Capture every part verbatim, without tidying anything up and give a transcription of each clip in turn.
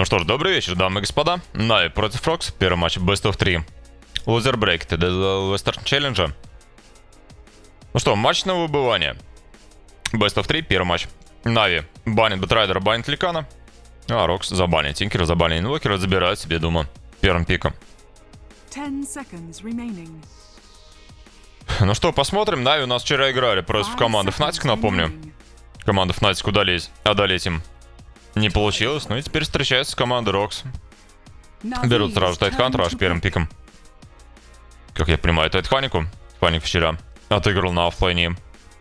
Ну что ж, добрый вечер, дамы и господа. Нави против Рокс, первый матч Best of три. Лузер брейк, ТД Western Challenge. Ну что, матч на выбывание. Best of три, первый матч. Нави банит Бэтрайдера, банит Ликана. А Рокс забанит Тинкера, забанит Инвокера, забирает себе, думаю, первым пиком. Ну что, посмотрим. Нави у нас вчера играли против команды Fnatic, напомню. Команда Fnatic удались, одолеть им не получилось. Ну и теперь встречается с командой Рокс. Берут сразу Тайтхантера аж первым пиком. Как я понимаю, Тайтханику. Фаник вчера отыграл на оффлайне.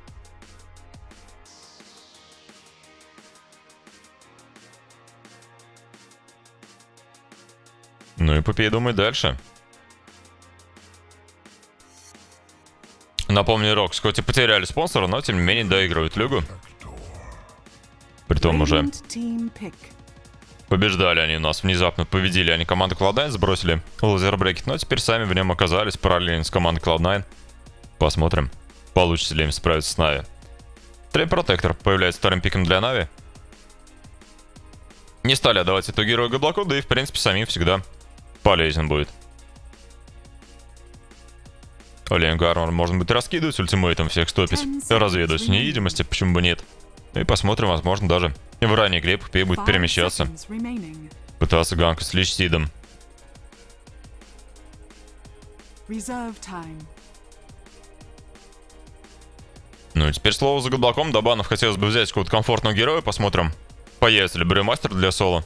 Ну и Попей думает дальше. Напомню, Рокс хоть и потеряли спонсора, но тем не менее доигрывают лигу. Притом уже побеждали они у нас, внезапно победили они команду клауд найн, сбросили лузер брекет, но теперь сами в нем оказались параллельно с командой клауд найн. Посмотрим, получится ли им справиться с Нави. Трейн Протектор появляется вторым пиком для Нави. Не стали отдавать эту герою Габлаку, да и в принципе самим всегда полезен будет. Оленг Армор можно будет раскидывать, ультимейтом всех стопить, разведывать невидимости, почему бы нет. И посмотрим, возможно, даже в ранней игре Попей будет перемещаться. Пытаться ганка с личсидом. Ну и теперь слово за Габлаком. До банов хотелось бы взять какого-то комфортного героя. Посмотрим, появится ли Бреймастер для соло.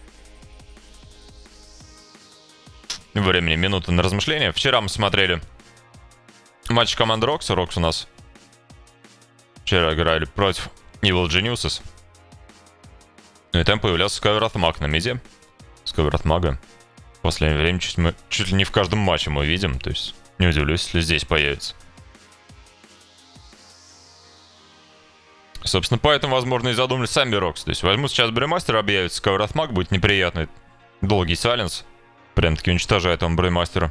Времени минуты на размышления. Вчера мы смотрели матч команды Рокс. Рокс у нас вчера играли против Evil Geniuses. Ну и там появлялся Скайверат Маг на миде. Скайверат Мага в последнее время чуть, мы, чуть ли не в каждом матче мы видим. То есть не удивлюсь, если здесь появится. Собственно, поэтому, возможно, и задумали сами Рокс. То есть возьму сейчас Бреймастера, объявится Скайверат Маг, будет неприятный долгий сайленс. Прям-таки уничтожает он Бреймастера.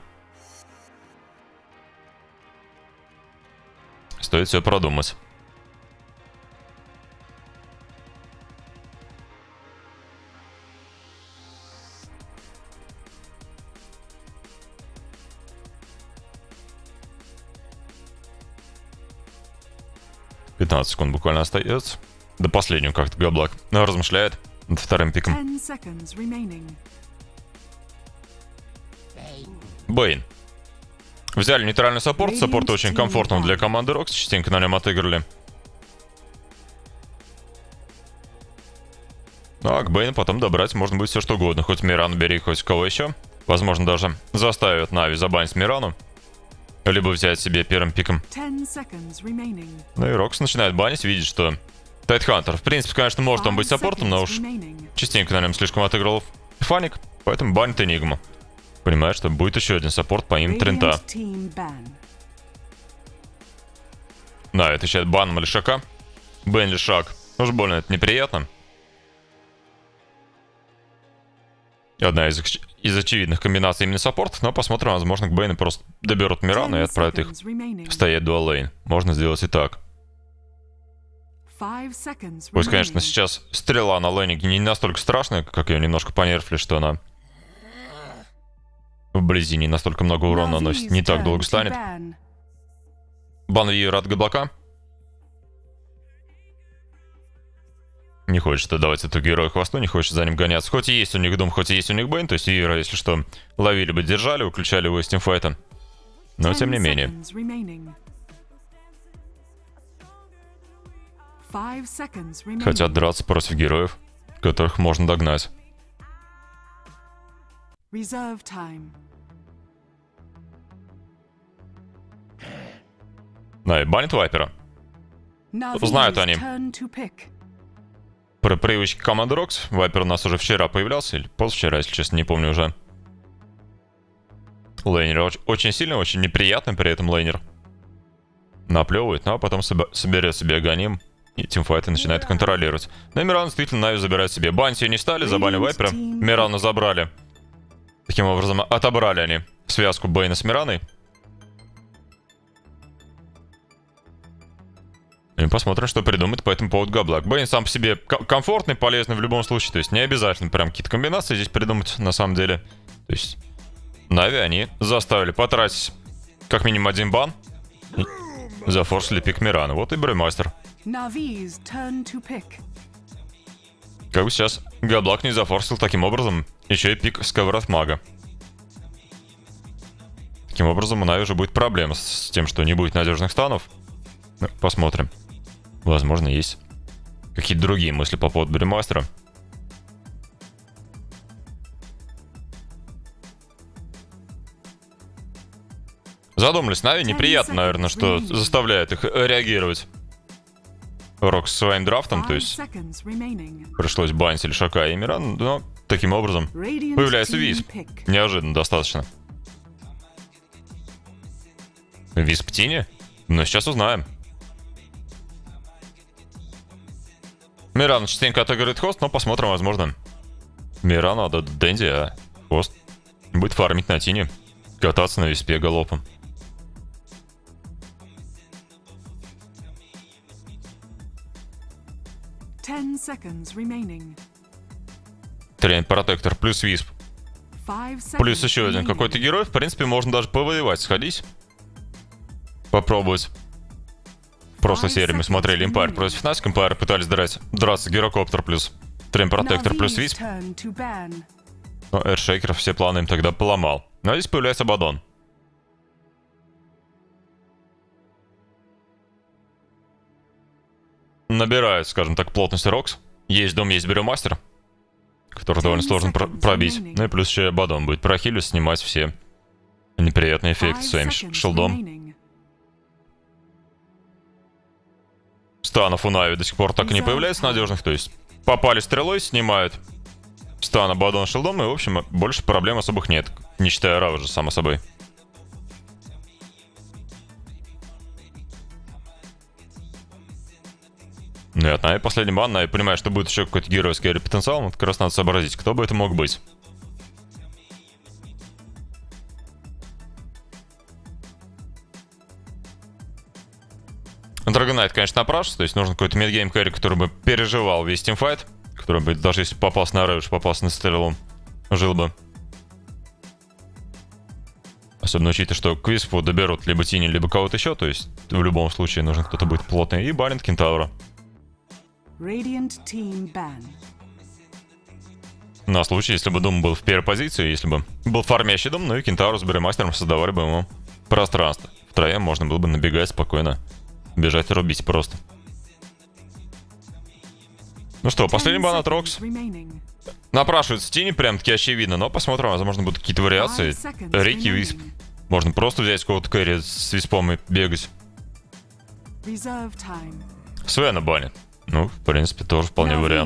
Стоит все продумать. пятнадцать секунд буквально остается. До последнего как-то Габлак размышляет над вторым пиком. Бэйн. Взяли нейтральный саппорт. Саппорт очень комфортный для команды Рокс. Частенько на нем отыграли. Ну а к Бэйну потом добрать можно будет все что угодно. Хоть Мирану бери, хоть кого еще. Возможно, даже заставят Нави забанить Мирану. Либо взять себе первым пиком. Ну и Рокс начинает банить, видит, что Тайтхантер, в принципе, конечно, может он быть саппортом, но уж частенько на нем слишком отыграл Фаник, поэтому банит Энигму. Понимает, что будет еще один саппорт по имени Трента. Да, это сейчас баном Лишака. Бэн Лишак. Уж больно это неприятно. Одна из, из очевидных комбинаций именно саппортов, но посмотрим, возможно, к Бэйну просто доберут Мирану и отправят их стоять дуал лейн. Можно сделать и так. Пусть, конечно, сейчас стрела на лейне не настолько страшная, как ее немножко понерфли, что она вблизи не настолько много урона наносит, не так долго станет. Бан Вьюер от Габлака. Не хочет отдавать эту героя хвосту, не хочет за ним гоняться. Хоть и есть у них дом, хоть и есть у них Бэйн, то есть Вьюера, если что, ловили бы, держали, выключали его из тимфайта. Но тем не менее. Хотят драться против героев, которых можно догнать. Да, и банит Вайпера. Знают они про привычки команды Рокс. Вайпер у нас уже вчера появлялся, или позавчера, если честно, не помню уже. Лейнер очень сильный, очень неприятный при этом лейнер. Наплевывает, ну а потом соберет себе Аганим, и тимфайты начинает контролировать. Но Миран действительно Нави забирает себе. Банти не стали, забанили Вайпера. Мирана забрали. Таким образом, отобрали они связку Бэйна с Мираной. И посмотрим, что придумает по этому поводу Габлак. Бейн сам по себе комфортный, полезный в любом случае. То есть не обязательно прям какие-то комбинации здесь придумать на самом деле. То есть Нави они заставили потратить как минимум один бан. Зафорсили пик Мирана. Вот и Брюмастер. Как бы сейчас Габлак не зафорсил таким образом еще и пик Сковород Мага. Таким образом у Нави уже будет проблема с тем, что не будет надежных станов. Ну, посмотрим. Возможно, есть какие-то другие мысли по поводу Брюмастера. Задумались Нави. Неприятно, наверное, что заставляет их реагировать Рокс своим драфтом. То есть пришлось банить Лишака и Миран. Но таким образом появляется Висп. Неожиданно достаточно. Висп Тини? Но сейчас узнаем. Миран частенько отыгрывает хост, но посмотрим, возможно. Миран надо Дэнди, а хост будет фармить на Тине. Кататься на Виспе галопом. Трейн Протектор плюс Висп. Плюс еще один какой-то герой. В принципе, можно даже повоевать, сходить. Попробовать. В прошлой серии мы смотрели Empire против Fnatic. Empire пытались драть, драться Гирокоптер плюс Трейн Протектор плюс Висп. Но Эршейкер все планы им тогда поломал. Но здесь появляется Абадон. Набирает, скажем так, плотность Рокс. Есть дом, есть Брюмастер, который довольно сложно про пробить. Ну и плюс еще и Абадон будет прохилить, снимать все неприятные эффекты своим шилдом. Станов у Нави до сих пор так и не появляется надежных, то есть попали стрелой, снимают стан Абадон шилдом, и в общем больше проблем особых нет, не считая Раважа, само собой. Ну и от Нави последний бан, Нави понимает, что будет еще какой-то геройский потенциал, вот как раз надо сообразить, кто бы это мог быть. Драгонайт, конечно, напрашивается, то есть нужен какой-то мидгейм кэрри, который бы переживал весь тимфайт, который бы, даже если попался на Рэвидж, попался на стрелу, жил бы. Особенно учитывая, что к Виспу доберут либо Тини, либо кого-то еще, то есть в любом случае нужен кто-то будет плотный. И банит Кентаура. На случай, если бы Дум был в первой позиции, если бы был фармящий Дум, ну и Кентауру с Брюмастером создавали бы ему пространство. Втроем можно было бы набегать спокойно. Бежать и рубить просто. Ну что, последний бан от Рокс. Напрашивается Тини, прям таки очевидно, но посмотрим, возможно, будут какие-то вариации. Рики, Висп. Можно просто взять кого-то кэрри с Виспом и бегать. Свена банит. Ну, в принципе, тоже вполне вариант.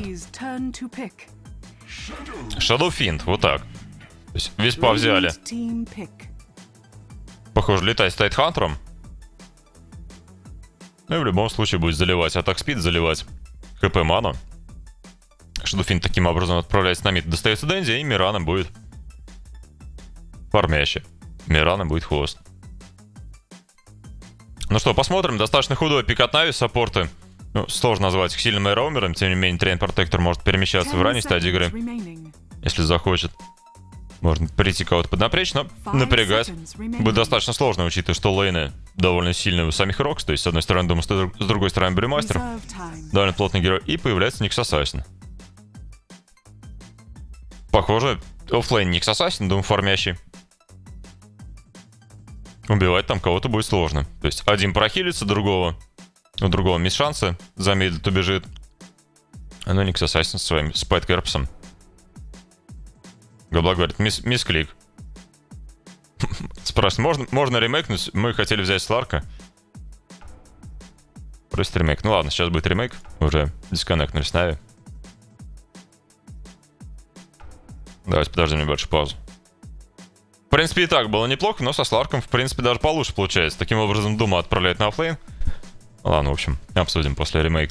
Shadow Fiend, вот так. То есть Виспа взяли. Похоже, летать с Тайтхантером. Ну и в любом случае будет заливать атак спид, заливать хп ману. Shadow Fiend таким образом отправляется на мид. Достается Дэнди, и Мирана будет фармящий. Мирана будет хвост. Ну что, посмотрим. Достаточно худой пик от Нави, саппорты. Ну, сложно назвать их сильным эйроумером. Тем не менее, Трейн Протектор может перемещаться в ранней стадии игры, если захочет. Можно прийти кого-то поднапрячь, но напрягать будет достаточно сложно, учитывая, что лейны довольно сильные у самих Рокс. То есть, с одной стороны, Дум, с другой стороны, Брюмастер. Довольно плотный герой. И появляется Никс Ассасин. Похоже, оффлейн Никс Ассасин, Дум фармящий. Убивать там кого-то будет сложно. То есть, один прохилится, другого... У другого мисс шанса. Замедлит, убежит. А ну Никс Ассасин со своим спайт-керпсом. Габлак говорит, мисс, мисс клик. Спрашивает, можно, можно ремейкнуть? Мы хотели взять Сларка. Просто ремейк. Ну ладно, сейчас будет ремейк. Уже дисконнектнулись с Нави. Давайте подождем небольшую паузу. В принципе, и так было неплохо, но со Сларком, в принципе, даже получше получается. Таким образом, Дума отправляет на оффлейн. Ладно, в общем, обсудим после ремейка.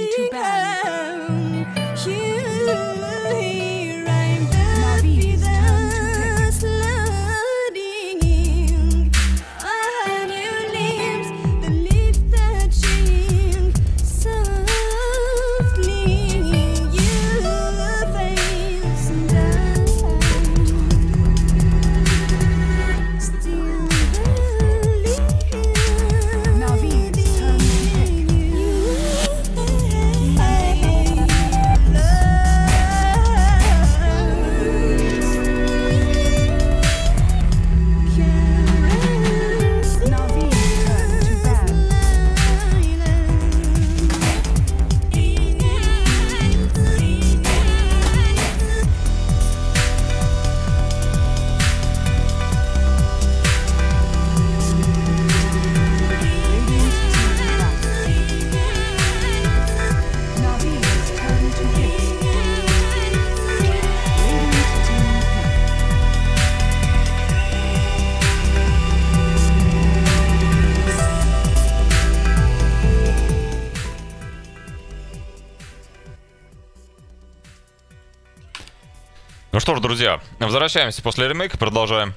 Ну что ж, друзья, возвращаемся после ремейка, продолжаем.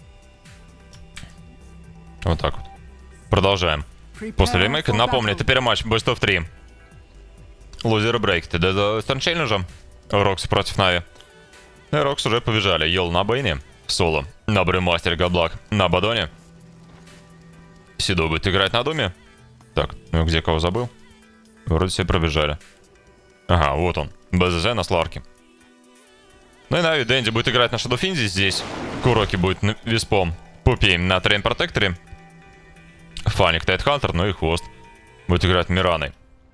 Вот так вот. Продолжаем. После ремейка, напомню, это первый матч Best of три. Лузеры брейкты до Стэн Челленджа. Рокс против Нави. И Рокс уже побежали. Йол на Бейне. Соло. На Брюмастере Гадблак. На Бадоне. Сидо будет играть на Думе. Так, ну где кого забыл? Вроде все пробежали. Ага, вот он. БЗЗ на Сларке. Ну и Нави Дэнди будет играть на Шадофинзе здесь. Куроки будет на Виспом. Пупей на Трейн Протекторе. Фаник Тайтхантер, ну и Хвост будет играть Мираной.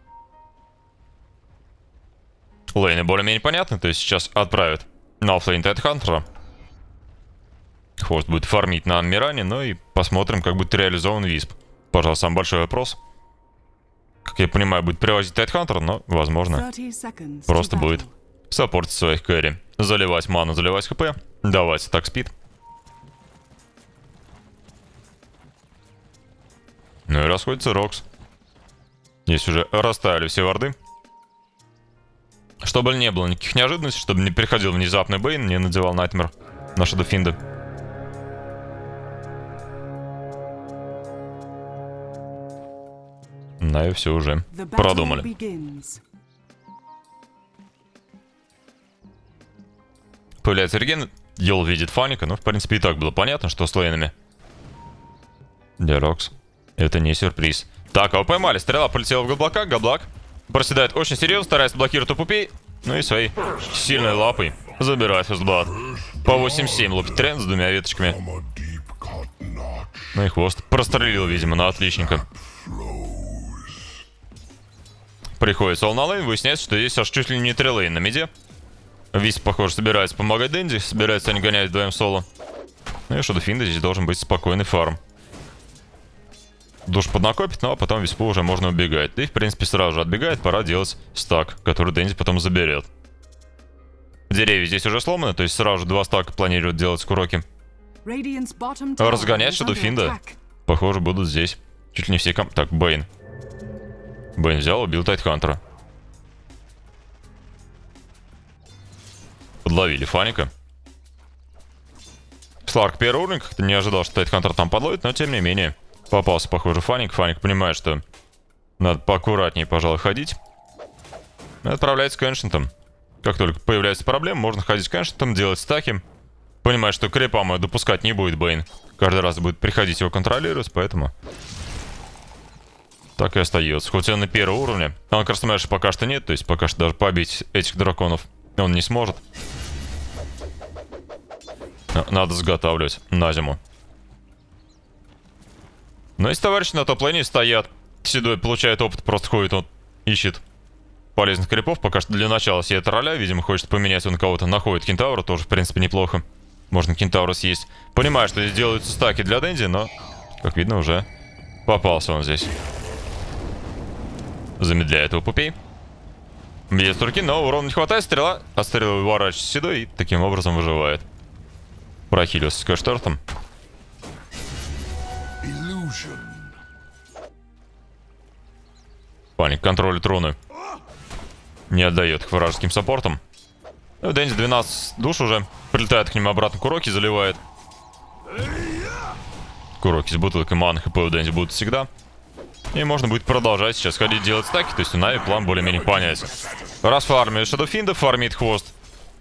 Лейны более-менее понятны, то есть сейчас отправят на оффлейн Тайтхантера. Хвост будет фармить на Миране, ну и посмотрим, как будет реализован Висп. Пожалуй, самый большой вопрос. Как я понимаю, будет привозить Тайтхантер, но, возможно, просто будет саппортить своих кэри. Заливать ману, заливать хп, давать так спид. Ну и расходится Рокс. Здесь уже расставили все варды. Чтобы не было никаких неожиданностей, чтобы не приходил внезапный Бейн, не надевал Найтмер на Шадофинда. Ну и все уже продумали. Появляется реген, Йол видит Фаника, но в принципе и так было понятно, что с лейнами. Для Рокс это не сюрприз. Так, а вы поймали, стрела полетела в Гадблака, Гадблак проседает очень серьезно, старается блокировать тупупей. Ну и своей сильной лапой забирает фестблад. По восемь семь лупит тренд с двумя веточками. Ну и Хвост прострелил, видимо, на отличника. Приходит Сол на лейн, выясняется, что здесь аж чуть ли не три лейн на миде. Вис, похоже, собирается помогать Дэнди, собирается они гонять вдвоем соло. Ну и Шадофинда здесь должен быть спокойный фарм. Душ поднакопит, ну а потом Виспу уже можно убегать. И в принципе сразу же отбегает, пора делать стак, который Дэнди потом заберет. Деревья здесь уже сломаны, то есть сразу же два стака планируют делать Куроки. Разгонять Шадофинда, похоже, будут здесь. Чуть ли не все ком... Так, Бейн. Бейн взял, убил Тайтхантера. Подловили Фаника. Сларк первый уровень, как-то не ожидал, что Тайтхантер там подловит, но тем не менее попался, похоже, Фаник. Фаник понимает, что надо поаккуратнее, пожалуй, ходить. И отправляется к Эншентам. Как только появляется проблема, можно ходить к Эншентам, делать стаки. Понимает, что крипа мой допускать не будет Бейн. Каждый раз будет приходить его контролировать, поэтому так и остается. Хоть он на первом уровне, а Красмэша пока что нет, то есть пока что даже побить этих драконов он не сможет. Надо заготавливать на зиму. Но если товарищи на топ-лейне стоят, Седой получает опыт, просто ходит, он ищет полезных крипов. Пока что для начала себе тролля, видимо, хочет поменять он кого-то. Находит Кентавра, тоже, в принципе, неплохо. Можно Кентавра съесть. Понимаю, что здесь делаются стаки для Дэнди, но, как видно, уже попался он здесь. Замедляет его Пупей. Бьет с руки, но урона не хватает, стрела. От стрелы уворачивается Седой и таким образом выживает. Прохилился с кэштартом. Фаник контролит руны. Не отдает их вражеским саппортам. Ну, Дэнди двенадцать душ уже. Прилетает к ним обратно Куроки, заливает. Куроки с бутылкой маны хп у Дэнди будут всегда. И можно будет продолжать сейчас ходить делать стаки. То есть у Нави план более-менее понятен. Раз фармит Шадоуфинда, фармит хвост.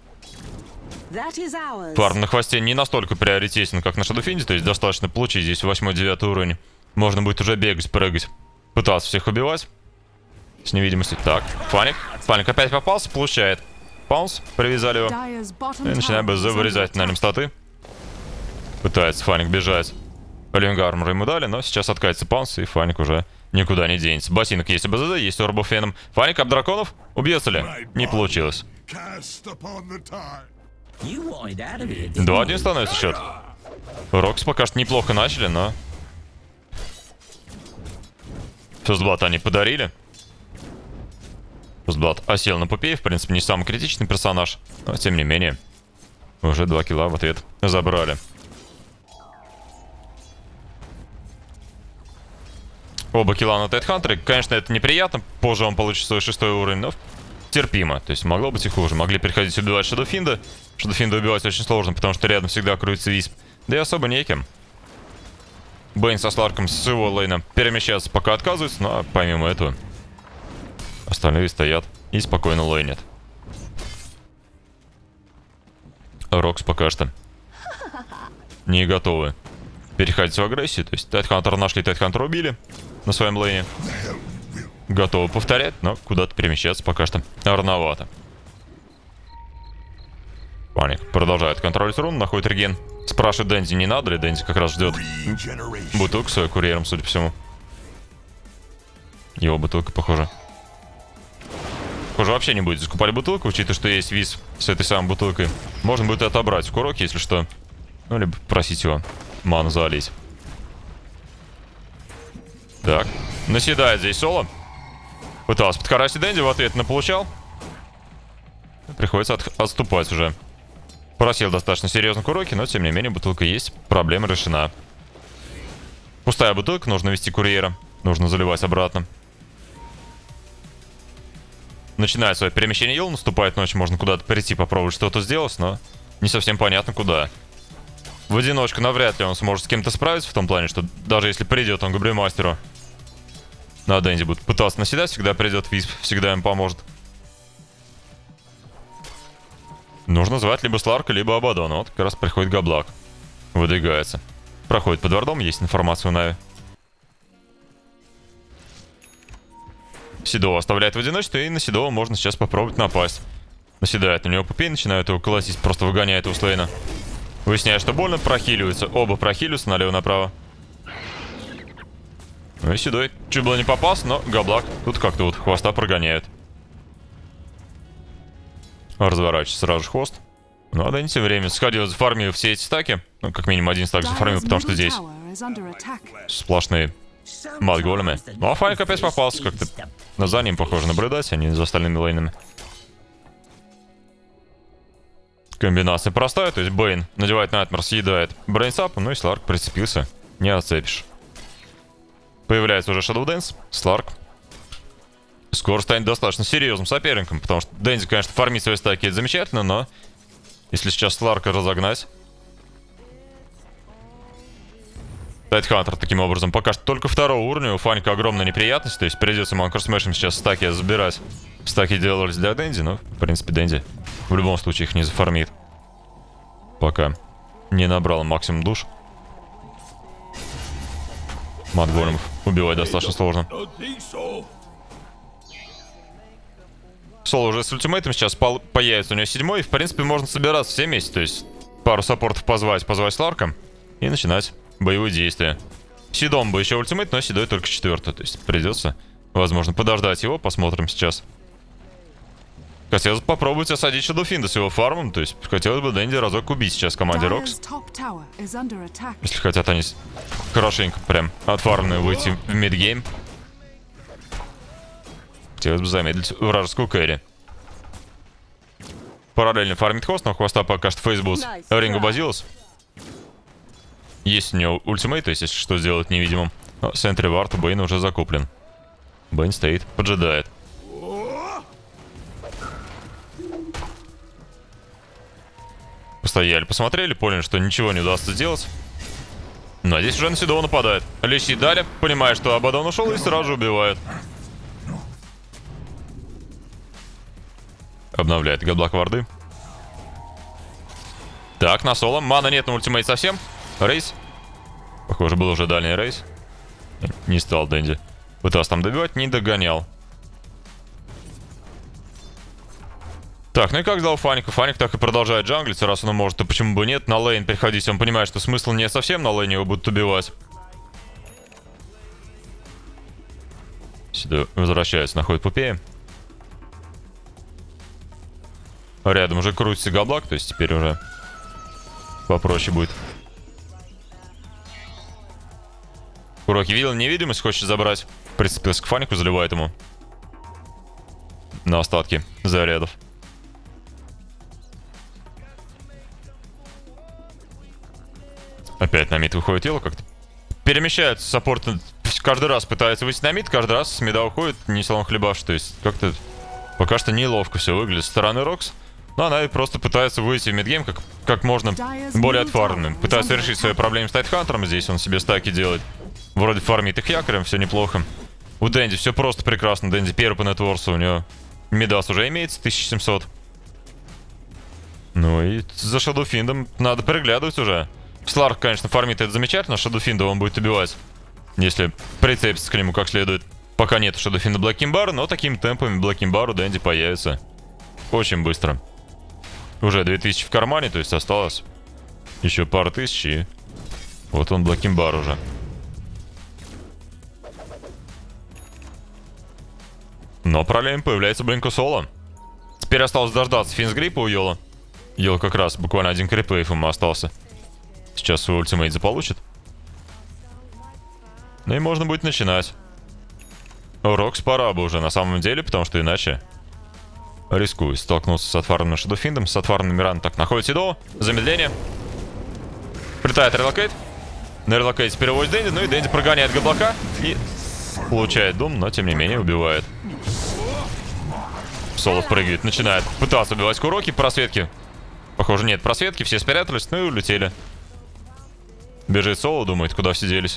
Фарм на хвосте не настолько приоритетен, как на Шадоуфинде. То есть достаточно получить здесь восьмой-девятый уровень. Можно будет уже бегать, прыгать. Пытаться всех убивать. С невидимостью. Так, Фаник. Фаник опять попался, получает. Паунс, привязали его. И начинаем БЗ вырезать на нем статы. Пытается Фаник бежать. Ливинг армор ему дали, но сейчас откатится Паунс, и Фаник уже никуда не денется. Ботинок есть у БЗ, есть у Орбофеном. Фаник об драконов. Убьется ли? Не получилось. два-один становится счет. Рокс пока что неплохо начали, но... Фестблат они подарили. Фестблат осел на пупе, в принципе, не самый критичный персонаж. Но, тем не менее, уже два килла в ответ забрали. Оба килла на Тайтхантере. Конечно, это неприятно. Позже он получит свой шестой уровень, но терпимо. То есть могло быть и хуже. Могли приходить убивать Шадоуфинда. Шадоуфинда убивать очень сложно, потому что рядом всегда крутится Висп. Да и особо неким. Бэйн со Сларком с его лейна перемещаться пока отказывается, но помимо этого остальные стоят и спокойно лейнят. Рокс пока что не готовы переходить в агрессию. То есть Тайтхантера нашли, Тайтхантера убили на своем лейне. Готовы повторять, но куда-то перемещаться пока что рановато. Паник продолжает контролить рун, находит реген. Спрашивает Дэнди, не надо ли? Дэнди как раз ждет бутылку с курьером, судя по всему. Его бутылка, похоже. Похоже, вообще не будет закупать бутылку, учитывая, что есть виз с этой самой бутылкой. Можно будет отобрать в Куроке, если что. Ну, либо просить его ману залить. Так. Наседает здесь соло. Пытался подкарасить Дэнди, в ответ на получал. Приходится от отступать уже. Просил достаточно серьезно Куроки, но тем не менее бутылка есть. Проблема решена. Пустая бутылка, нужно вести курьера. Нужно заливать обратно. Начинает свое перемещение Йол, наступает ночь, можно куда-то прийти, попробовать что-то сделать, но не совсем понятно куда. В одиночку навряд ли он сможет с кем-то справиться, в том плане, что даже если придет он к Габриэль-мастеру, на Дэнди будет пытаться наседать, всегда придет Висп, всегда им поможет. Нужно звать либо Сларка, либо Абадона. Вот как раз приходит Габлак. Выдвигается. Проходит под вардом, есть информация у Нави. Седова оставляет в одиночестве, и на Седова можно сейчас попробовать напасть. Наседает на него пупей, начинает его колотить, просто выгоняет его с лейна. Выясняет, что больно, прохиливаются. Оба прохиливаются налево-направо. Ну и Седой чуть было не попался, но Габлак тут как-то вот хвоста прогоняет. Разворачивается сразу же хвост. Ну а Дэнди тем временем сходил, зафармил все эти стаки. Ну, как минимум один стак зафармил, потому что здесь сплошные мат-големы. Ну а Фаник опять попался как-то. На за ним, похоже, наблюдать, а не за остальными лейнами. Комбинация простая, то есть Бэйн надевает Найтмар, съедает Брейнсап, ну и Сларк прицепился. Не отцепишь. Появляется уже Shadow Dance. Сларк скоро станет достаточно серьезным соперником, потому что Дэнди, конечно, фармить свои стаки это замечательно, но если сейчас Сларка разогнать... Тайтхантер таким образом пока что только второго уровня, у Фаника огромная неприятность, то есть придется ему анкорсмешем сейчас стаки забирать. Стаки делались для Дэнди, но в принципе Дэнди в любом случае их не зафармит. Пока не набрал максимум душ. Мат-големов убивать достаточно сложно. Соло уже с ультимейтом сейчас появится у него седьмой. И в принципе можно собираться все вместе. То есть пару саппортов позвать, позвать Сларка и начинать боевые действия. Седом бы еще ультимейт, но Седой только четвертый. То есть придется, возможно, подождать его. Посмотрим сейчас. Хотелось бы попробовать осадить Шадоуфинда с его фармом. То есть хотелось бы Дэнди разок убить сейчас в команде Рокс. Если хотят они хорошенько прям отфармные выйти в мидгейм. Хотелось бы замедлить вражескую кэрри. Параллельно фармит хост, но хвоста пока что фейсбус Рингу Базилус. Есть у него ультимейт, то есть если что сделать невидимым. Но Сентри Вард у Бэйна уже закуплен. Бэйн стоит, поджидает. Постояли, посмотрели, поняли, что ничего не удастся сделать. Но здесь уже на Седова нападает. Лещи дали, понимая, что Абадон ушел, и сразу же убивает. Обновляет Габлак варды. Так, на соло. Мана нет на ультимейт совсем. Рейс. Похоже, был уже дальний рейс. Не стал Дэнди. Пытался там добивать, не догонял. Так, ну и как дал Фанику? Фаник так и продолжает джанглиться, раз он может, то почему бы нет? На лейн переходить, он понимает, что смысла не совсем, на лейне его будут убивать. Сюда возвращается, находит Пупея. Рядом уже крутится Габлак, то есть теперь уже попроще будет. Уроки видел, невидимость хочет забрать. Прицепился к Фанику, заливает ему на остатки зарядов. Опять на мид выходит тело, как-то перемещается саппорт, каждый раз пытается выйти на мид, каждый раз с мида уходит, не салон хлебаш, то есть как-то пока что неловко все выглядит со стороны Рокс, но она просто пытается выйти в мидгейм как, как можно более отфармным, пытается решить свои проблемы с Тайтхантером, здесь он себе стаки делает, вроде фармит их якорем, все неплохо. У Дэнди все просто прекрасно, Дэнди первый по нетворсу, у него мидас уже имеется, тысяча семьсот. Ну и за Шадоуфиндом надо переглядывать уже. Сларк, конечно, фармит это замечательно, Шадоуфинда он будет убивать, если прицепится к нему как следует. Пока нет Шадоуфинда Блэкимбара, но такими темпами Блэкимбар у Дэнди появится очень быстро. Уже две тысячи в кармане, то есть осталось еще пару тысяч, и вот он Блэкимбар уже. Но параллельно появляется Блинку Соло. Теперь осталось дождаться Финсгриппа у Йола. Йол как раз буквально один крипейф ему остался. Сейчас свой ультимейт заполучит. Ну и можно будет начинать. Рокс пора бы уже на самом деле, потому что иначе рискует столкнуться с отфармным Шадоуфиндом, с отфармным Миран. Так, находит Седова. Замедление. Прилетает релокейт. На релокейте переводит Дэнди, ну и Дэнди прогоняет Габлака и получает дум, но тем не менее убивает. Соло прыгает, начинает пытаться убивать Куроки. Просветки. Похоже, нет просветки, все спрятались, ну и улетели. Бежит Соло, думает, куда все делись.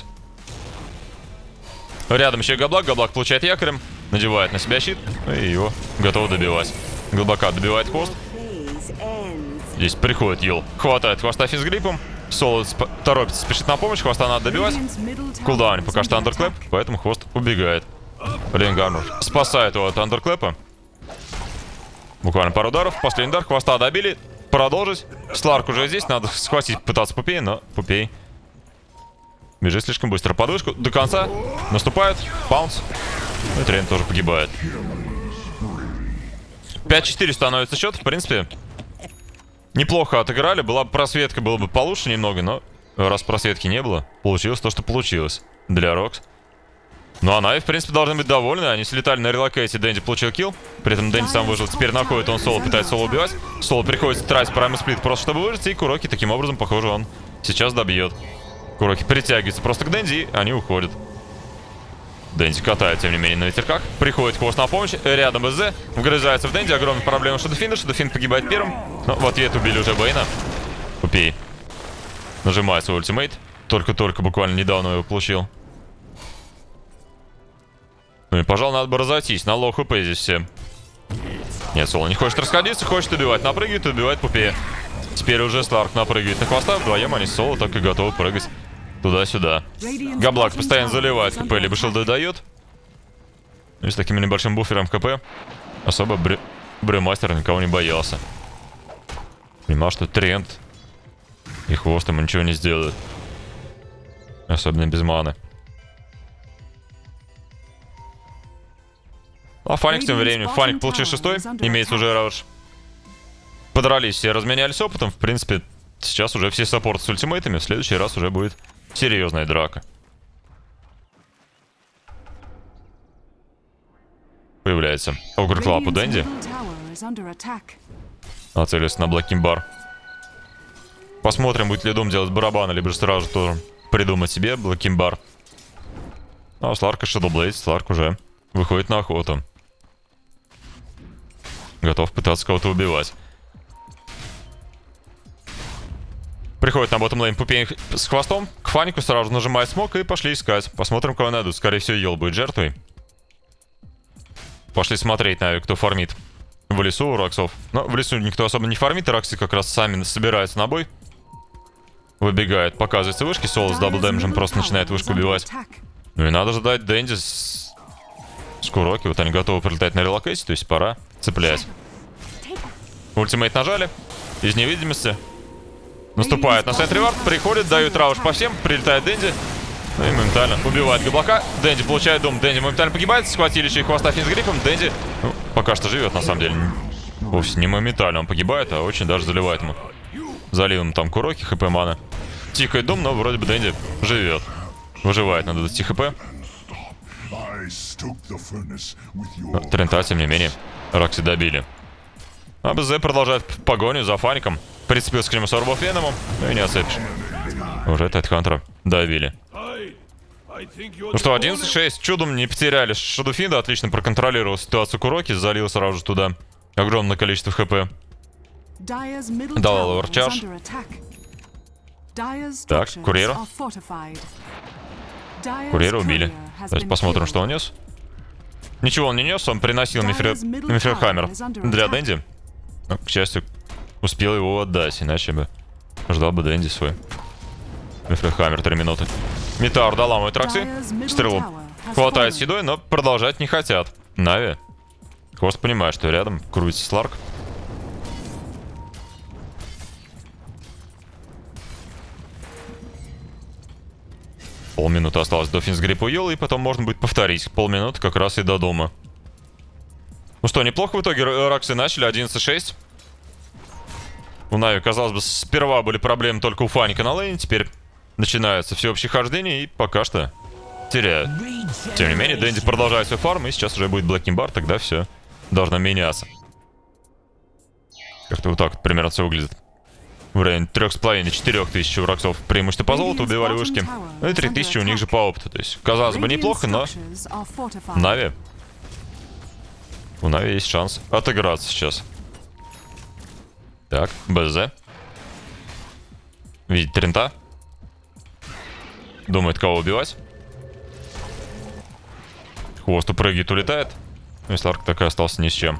Рядом еще Габлак. Габлак получает якорем, надевает на себя щит, ну и его готов добивать. Габлака добивает хвост. Здесь приходит Йол, хватает хвоста Физгриппом. Соло торопится, спешит на помощь, хвоста надо добивать. Кулдаун пока что андерклэп, поэтому хвост убегает. Ренгарнур спасает его от андерклэпа. Буквально пару ударов, последний удар, хвоста добили. Продолжить. Сларк уже здесь, надо схватить, пытаться Пупей, но Пупей бежит слишком быстро. Подвышку до конца. Наступает. Паунс. Ну и Трейн тоже погибает. пять-четыре становится счет. В принципе, неплохо отыграли. Была бы просветка, было бы получше немного, но раз просветки не было, получилось то, что получилось для Рокс. Но она и, в принципе, должны быть довольны. Они слетали на релокейте, Дэнди получил килл. При этом Дэнди сам выжил. Теперь находит он Соло, пытается Соло убивать. Соло приходится тратить прайм сплит просто, чтобы выжить. И Куроки таким образом, похоже, он сейчас добьет. Куроки притягиваются просто к Дэнди, и они уходят. Дэнди катает, тем не менее, на ветерках. Приходит хвост на помощь. Рядом СЗ. Вгрызается в Дэнди. Огромная проблема Шадоуфинда. Шадоуфинд погибает первым. Но в ответ убили уже Бэйна. Пупей нажимает свой ультимейт. Только-только буквально недавно его получил. Ну и, пожалуй, надо бы разойтись. На лоу хп здесь все. Нет, Соло не хочет расходиться, хочет убивать. Напрыгивает и убивает Пупея. Теперь уже Сларк напрыгивает на хвоста. Вдвоем они с Соло так и готовы прыгать туда-сюда. Габлак постоянно заливает КП, либо шилды дает. И с таким небольшим буфером КП особо Брю... Брюмастер никого не боялся. Понимал, что тренд и хвост ему ничего не сделают. Особенно без маны. А Фаник тем временем. Фаник получил шестой. Имеется уже рауш. Подрались, все разменялись опытом. В принципе, сейчас уже все саппорты с ультимейтами. В следующий раз уже будет серьезная драка. Появляется Огр-клап у Дэнди. Нацелился на Блэкимбар. Посмотрим, будет ли Дом делать барабаны, либо же сразу тоже придумать себе Блэкимбар. А у Сларка Shadowblade. Сларк уже выходит на охоту. Готов пытаться кого-то убивать. Приходит на ботом лейн Пупей с хвостом. К Фанику сразу нажимает смог и пошли искать. Посмотрим, кого найдут. Скорее всего, Йол будет жертвой. Пошли смотреть, наверное, кто фармит в лесу у Роксов. Но в лесу никто особо не фармит. Роксы как раз сами собираются на бой. Выбегает, показывается вышки. Соло с дабл дэмэджем просто начинает вышку убивать. Ну и надо ждать Дэнди с... с Куроки. Вот они готовы прилетать на релокейсе, то есть пора цеплять. Ультимейт нажали. Из невидимости. Наступает на центре вард, приходит, дают рауш по всем. Прилетает Дэнди. Ну и моментально убивает Габлака. Дэнди получает дом. Дэнди моментально погибает. Схватили еще и хвоста финсгрипом. Дэнди, ну, пока что живет, на самом деле. Вовсе не моментально он погибает, а очень даже заливает ему. Залил ему там Куроки, хп мана. Тихий дом, но вроде бы Дэнди живет. Выживает на двадцать хп. Но Трента, тем не менее, Рокси добили. А БЗ продолжает погоню за Фаником. Прицепился к нему с Орбов Веномом. Ну и не отцепишь. Уже Тайтхантера добили. Ну что, одиннадцать шесть. Чудом не потеряли Шадуфинда. Отлично проконтролировал ситуацию Куроки. Залил сразу же туда огромное количество хп. Дал оверчарж. Так, Курьера. Курьера убили. Давайте посмотрим, что он нес. Ничего он не нес, он приносил Миферхаммер для Дэнди. Но, к счастью, успел его отдать, иначе бы ждал бы Дэнди свой Миферхаммер три минуты. Метеор доламывает Рокси. Стрелу хватает седой, но продолжать не хотят. Нави. Хвост понимает, что рядом крутится Сларк. Полминуты осталось до финсгрипа Йола, и потом можно будет повторить. Полминуты как раз и до дома. Ну что, неплохо в итоге Рокси начали. одиннадцать шесть. У Нави, казалось бы, сперва были проблемы только у Фаника на лейне. Теперь начинается всеобщее хождение, и пока что теряют. Тем не менее, Дэнди продолжает свой фарм, и сейчас уже будет Блэкнибар, тогда все должно меняться. Как-то вот так вот примерно все выглядит. В районе трех с половиной — четырёх тысяч у Роксов преимущество по золоту, убивали вышки. Ну и три тысячи у них же по опыту. То есть, казалось бы, неплохо, но Нави. У Нави есть шанс отыграться сейчас. Так, БЗ. Видит Трента. Думает, кого убивать. Хвост упрыгивает, улетает. Ну и Сларк так и остался ни с чем.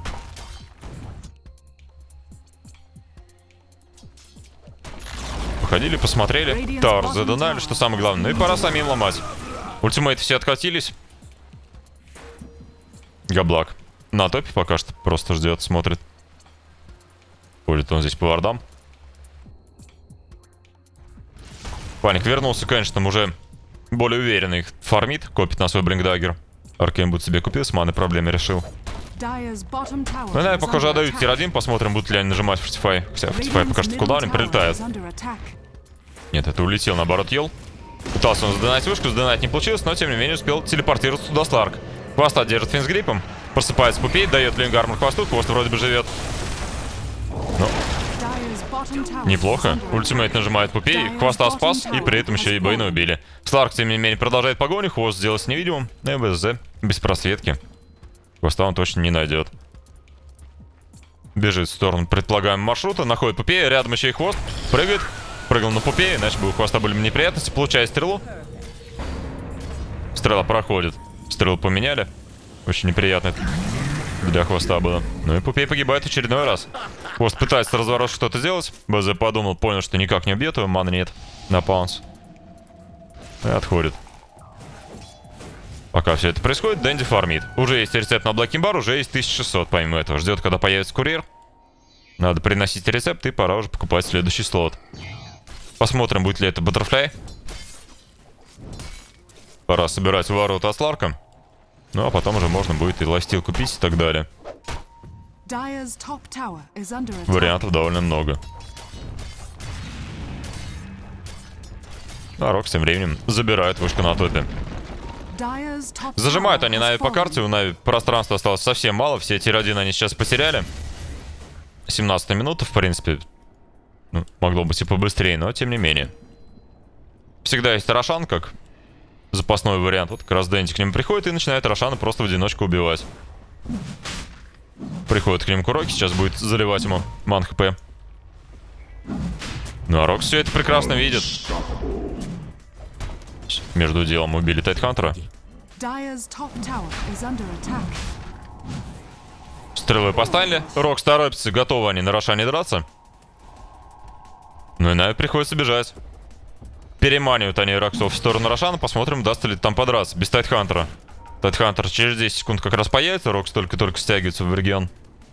Походили, посмотрели. Тауэр задонали, что самое главное. Ну и пора самим ломать. Ультимейты все откатились. Габлак на топе пока что просто ждет, смотрит. Ходит он здесь по вардам. Фаник вернулся, конечно, уже более уверенный. Фармит, копит на свой Блинкдаггер. Аркейн будет себе купил, с маны проблемы решил. Ну, наверное, похоже, отдают тир один. Посмотрим, будут ли они нажимать Фортифай. Хотя Фортифай пока что в кулдауне прилетает. Нет, это улетел, наоборот, Йол. Пытался он сдонать вышку, сдонать не получилось, но, тем не менее, успел телепортироваться туда Сларк. Хвоста держит финсгрипом. Просыпается Пупей, дает Лингармор хвосту. Хвост вроде бы живет. Ну, неплохо. Ультимейт нажимает Пупей, хвоста спас, и при этом еще и Бэйна убили. Сларк, тем не менее, продолжает погоню. Хвост сделать невидимым. И БЗ без просветки. Хвоста он точно не найдет. Бежит в сторону предполагаемого маршрута, находит Пупея, рядом еще и хвост. Прыгает. Прыгал на Пупея, иначе бы у хвоста были неприятности. Получает стрелу. Стрела проходит. Стрелу поменяли. Очень неприятно для хвоста было. Ну и Пупей погибает в очередной раз. Хвост пытается разворот что-то сделать. БЗ подумал, понял, что никак не убьет его. Маны нет на паунс. И отходит. Пока все это происходит, Дэнди фармит. Уже есть рецепт на Блэкнибар, уже есть тысяча шестьсот помимо этого. Ждет, когда появится курьер. Надо приносить рецепт, и пора уже покупать следующий слот. Посмотрим, будет ли это Баттерфляй. Пора собирать ворота от Сларка. Ну, а потом уже можно будет и лайфстил купить и так далее. Вариантов довольно много. А Рокс тем временем забирает вышку на топе. Зажимают они Нави по карте. У Нави пространства осталось совсем мало. Все тир один они сейчас потеряли. семнадцатая минута, в принципе. Ну, могло быть и побыстрее, но тем не менее. Всегда есть Рошан, как запасной вариант. Вот как раз Дэнди к нему приходит и начинает Рошана просто в одиночку убивать. Приходит к нему Куроки, сейчас будет заливать ему ман хп. Ну а Рокс все это прекрасно видит. Между делом убили Тайтхантера. Стрелы поставили. Рокс торопится, готовы они на Рошане драться. Ну и Нави приходится бежать. Переманивают они Роксов в сторону Рошана. Посмотрим, удастся ли там подраться без Тайтхантера. Тайтхантер через десять секунд как раз появится. Рокс только-только стягивается в регион.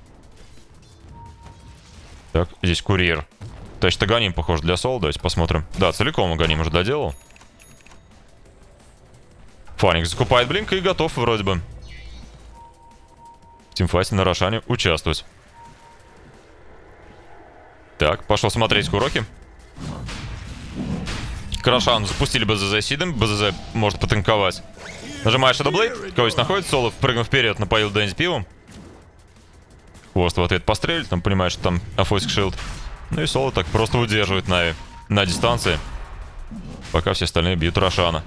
Так, здесь курьер. Тащит Аганим, похоже, для соло. Давайте посмотрим. Да, целиком Аганим уже доделал. Фаник закупает блинк и готов вроде бы в тимфайте на Рошане участвовать. Так, пошел смотреть уроки. К Рошану запустили БЗЗ сидом. БЗЗ может потанковать. Нажимает Shadow Blade. Кого-то находит. Соло, впрыгнув вперед, напоил Дэнзи пивом. Хвост в ответ пострелит. Там понимает, что там Афойск шилд. Ну и Соло так просто удерживает Нави на дистанции, пока все остальные бьют Рошана.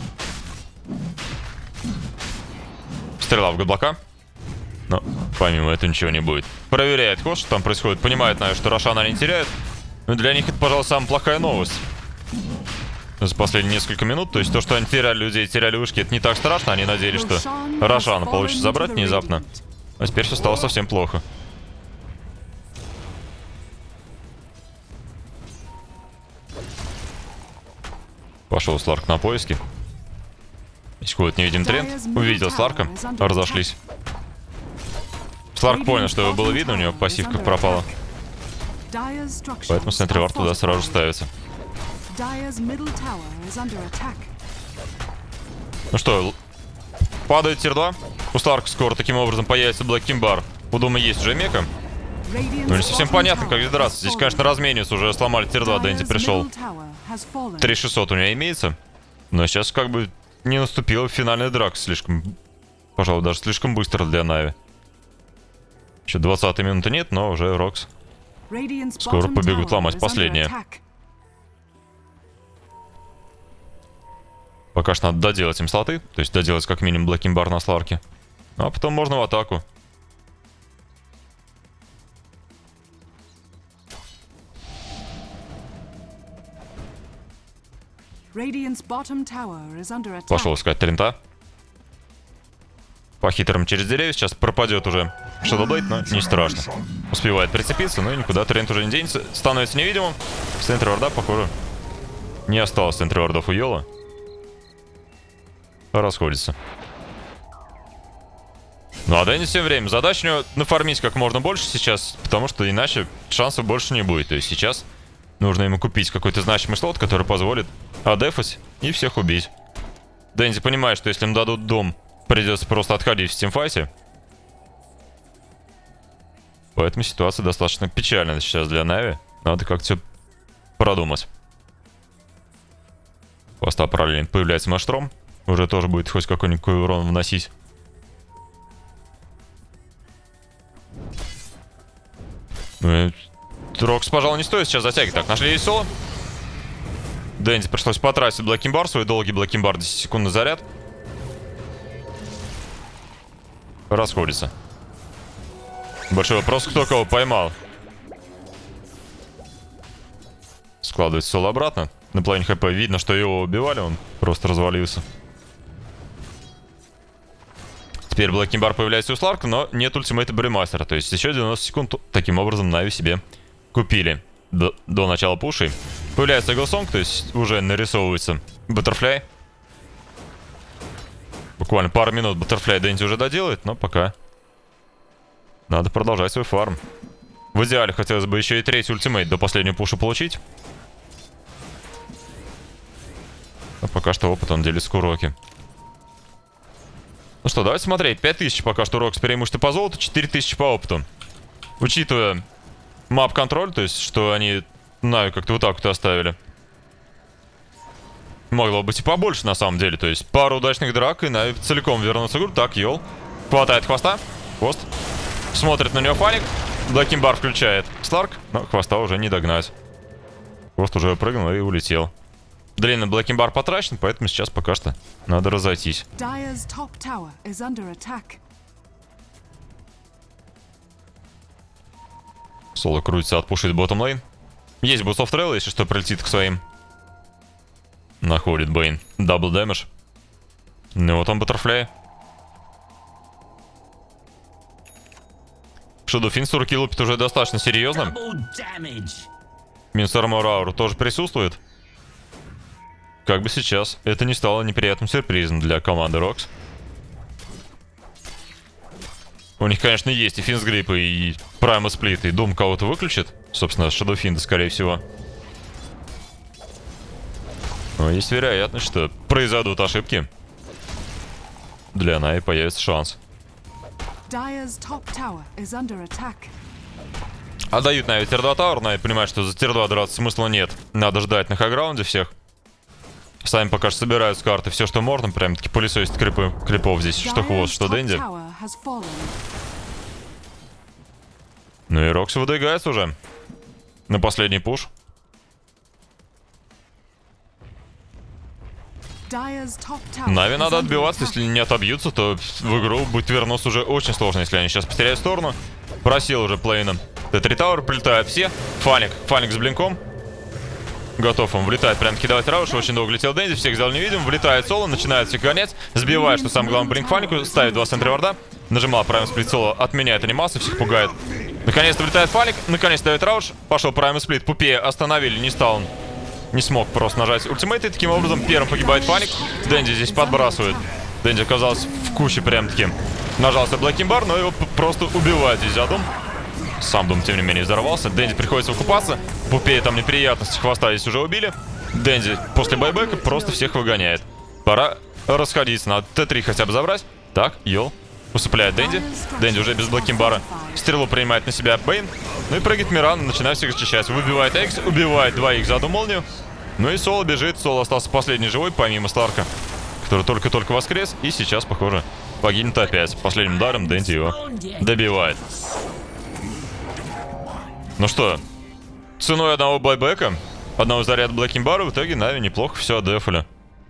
Стрела в Гадблока. Но помимо этого ничего не будет. Проверяет ход, что там происходит. Понимает, наверное, что Рошана не теряет. Но для них это, пожалуй, самая плохая новость за последние несколько минут. То есть то, что они теряли людей, теряли вышки, это не так страшно. Они надеялись, что Рошана получится забрать внезапно. А теперь все стало совсем плохо. Пошел Сларк на поиски. Здесь ходит невидимый тренд. Увидел Сларка. Разошлись. Сларк понял, что его было видно, у него пассивка пропала. Поэтому Сентри Вард туда сразу ставится. Ну что, падает тир два. У Сларка скоро таким образом появится Блэк Кимбар. У дома есть уже мека. Ну не совсем понятно, как здесь драться. Здесь, конечно, размениваются, уже сломали тир два, Дэнди пришел. три шестьсот у него имеется. Но сейчас как бы не наступила финальная драка слишком... Пожалуй, даже слишком быстро для Нави. Еще двадцатой минуты нет, но уже Рокс скоро побегут ломать последнее. Пока что надо доделать им слоты. То есть доделать как минимум Блэк Кимбар на Сларке. А потом можно в атаку. Пошел искать Трента. По хитрым через деревья. Сейчас пропадет уже Shadow Blade, но не страшно. Успевает прицепиться, но никуда Трент уже не денется. Становится невидимым. С центра варда, похоже, не осталось центра вардов у Йола. Расходится. Ну а Дэнни тем временем. Задача у него нафармить как можно больше сейчас, потому что иначе шансов больше не будет. То есть сейчас нужно ему купить какой-то значимый слот, который позволит адефать и всех убить. Дэнди понимает, что если им дадут дом, придется просто отходить в тимфайте. Поэтому ситуация достаточно печальная сейчас для Нави. Надо как-то все продумать. Поста параллельно появляется Маштром. Уже тоже будет хоть какой-нибудь урон вносить. Ну и Рокс, пожалуй, не стоит сейчас затягивать. Так, нашли Соло. Дэнди пришлось потратить Блэк Кимбар, свой долгий Блэк Кимбар, десять секунд на заряд. Расходится. Большой вопрос, кто кого поймал. Складывает Соло обратно. На плане хп видно, что его убивали, он просто развалился. Теперь Блэк Кимбар появляется у Сларка, но нет ультимейта Бримастера. То есть еще девяносто секунд таким образом Нави себе купили до, до начала пушей. Появляется Эглсонг, то есть уже нарисовывается Баттерфляй. Буквально пару минут Баттерфляй Дэнди уже доделает, но пока надо продолжать свой фарм. В идеале хотелось бы еще и третий ультимейт до последнего пуша получить. А пока что опыт он делит с Куроки. Ну что, давайте смотреть. пять тысяч пока что Рокс преимущество по золоту, четыре тысячи по опыту. Учитывая мап-контроль, то есть, что они Нави как-то вот так вот оставили. Могло быть и побольше, на самом деле. То есть, пару удачных драк, и Нави целиком вернуться в игру. Так, Йол. Хватает хвоста. Хвост. Смотрит на него Фаник. Блэк Кимбар включает Сларк, но хвоста уже не догнать. Хвост уже прыгнул и улетел. Длинный Блэк Кимбар потрачен, поэтому сейчас пока что надо разойтись. Соло крутится, отпушит ботом лейн. Есть Boots of Trail, если что, прилетит к своим. Находит Бэйн. Дабл дэмэдж. Ну вот он Баттерфляй. Shadow Fiend с руки лупит уже достаточно серьезно. Минус Armor Hour тоже присутствует. Как бы сейчас это не стало неприятным сюрпризом для команды Рокс. У них, конечно, есть и Fiend's Grip, и Primal Split, и Doom кого-то выключит. Собственно, Shadow Fiend, скорее всего. Но есть вероятность, что произойдут ошибки. Для Нави появится шанс. Отдают Нави тир два Тауэр. Нави понимает, что за тир два драться смысла нет. Надо ждать на хайграунде всех. Сами пока что собирают с карты все, что можно. Прям таки пылесосят крипы, крипов здесь. Что Хвост, что Дэнди. Ну и Рокс выдвигается уже на последний пуш. Нави надо отбиваться, если не отобьются, то в игру будет вернуться уже очень сложно, если они сейчас потеряют сторону. Просил уже плейном. Т три Тауэр, прилетают все. Фаник, Фаник с блинком. Готов он, влетает, прям кидает рауш, очень долго летел Дэнди, всех сделал невидим, влетает соло, начинает всех гонять, сбивает, что самое главное, блинк Фанику, ставит два центра варда, нажимал Prime Split соло, отменяет анимацию, всех пугает. Наконец-то влетает Фаник, наконец-то дает рауш, пошел Prime Split, Пупея остановили, не стал он. Не смог просто нажать ультимейт, и таким образом первым погибает Фаник. Дэнди здесь подбрасывает. Дэнди оказался в куче прям таким. Нажался Блэкин Бар, но его просто убивает здесь за Дум. Сам Дум, тем не менее, взорвался. Дэнди приходится выкупаться. Пупея там неприятности, Хвоста здесь уже убили. Дэнди после байбека просто всех выгоняет. Пора расходиться, надо Т три хотя бы забрать. Так, Йол усыпляет Дэнди. Дэнди уже без Блэкин Бара. Стрелу принимает на себя Бэйн. Ну и прыгает Миран, начинает всех зачищать. Выбивает Экс, убивает двоих за одну молнию. Ну и Соло бежит. Соло остался последний живой, помимо Старка, который только-только воскрес. И сейчас, похоже, погибнет опять. Последним ударом Дэнди его добивает. Ну что, ценой одного байбека, одного заряда Блэкин Бара, в итоге Нави неплохо все отдефали.